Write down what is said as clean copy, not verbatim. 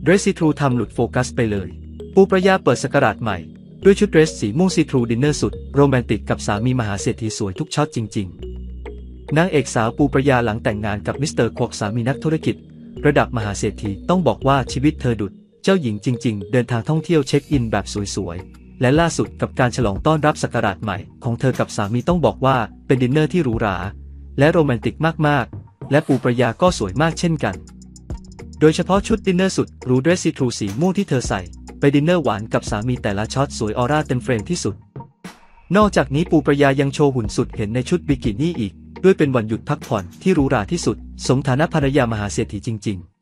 เดรสซีทรูทำหลุดโฟกัสไปเลยปูประยาเปิดสกราชใหม่ด้วยชุดเดรสสีม่วงซีทรูดินเนอร์สุดโรแมนติกกับสามีมหาเศรษฐีสวยทุกช็อตจริงๆนางเอกสาวปูประยาหลังแต่งงานกับมิสเตอร์ควอกสามีนักธุรกิจระดับมหาเศรษฐีต้องบอกว่าชีวิตเธอดุจเจ้าหญิงจริงๆเดินทางท่องเที่ยวเช็คอินแบบสวยๆและล่าสุดกับการฉลองต้อนรับศักราชใหม่ของเธอกับสามีต้องบอกว่าเป็นดินเนอร์ที่หรูหราและโรแมนติกมากๆและปูประยาก็สวยมากเช่นกันโดยเฉพาะชุดดินเนอร์สุดหรูเดรสซีทรูสีม่วงที่เธอใส่ไปดินเนอร์หวานกับสามีแต่ละช็อตสวยออร่าเต็มเฟรมที่สุดนอกจากนี้ปูประยายังโชว์หุ่นสุดเห็นในชุดบิกินี่อีกด้วยเป็นวันหยุดพักผ่อนที่หรูหราที่สุดสมฐานะภรรยามหาเศรษฐีจริงๆ